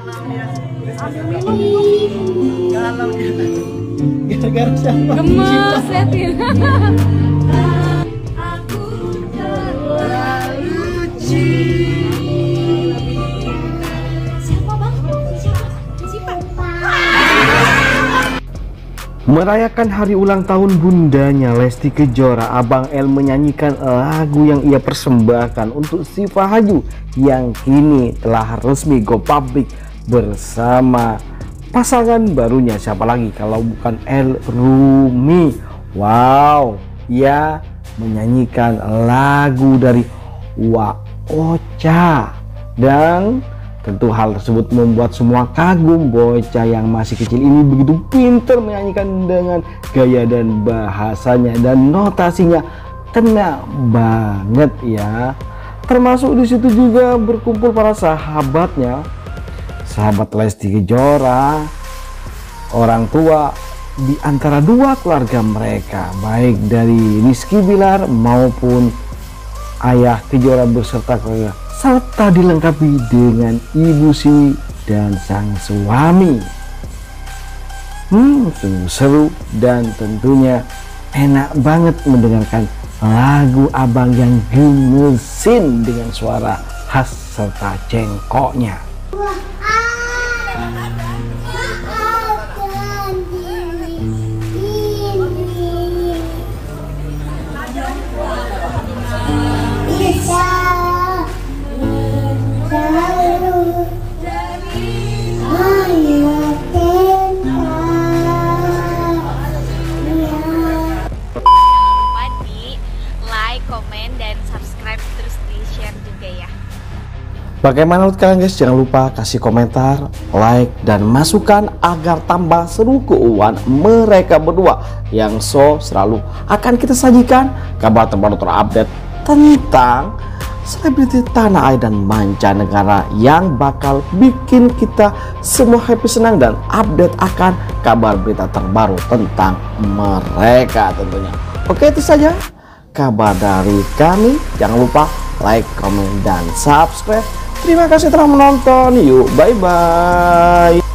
Gara-gara siapa? Gemes ya Tin. Siapa bang? Siapa? Merayakan hari ulang tahun bundanya Lesti Kejora, Abang L menyanyikan lagu yang ia persembahkan untuk Syifa Haju yang kini telah resmi go public bersama pasangan barunya. Siapa lagi kalau bukan El Rumi. Wow, ia menyanyikan lagu dari Wa Ocha, dan tentu hal tersebut membuat semua kagum. Bocah yang masih kecil ini begitu pintar menyanyikan dengan gaya dan bahasanya dan notasinya kena banget ya. Termasuk di situ juga berkumpul para sahabatnya, sahabat Lesti Kejora, orang tua di antara dua keluarga mereka, baik dari Rizky Bilar maupun ayah Kejora beserta keluarga, serta dilengkapi dengan ibu Siwi dan sang suami. Sungguh seru dan tentunya enak banget mendengarkan lagu abang yang gemesin dengan suara khas serta cengkoknya. Komen dan subscribe, terus di share juga ya. Bagaimana menurut kalian guys? Jangan lupa kasih komentar, like, dan masukan agar tambah seru keuangan mereka berdua yang selalu akan kita sajikan kabar terbaru terupdate tentang selebriti tanah air dan mancanegara yang bakal bikin kita semua happy, senang, dan update akan kabar berita terbaru tentang mereka tentunya. Oke, itu saja kabar dari kami. Jangan lupa like, comment, dan subscribe. Terima kasih telah menonton. Yuk, bye bye.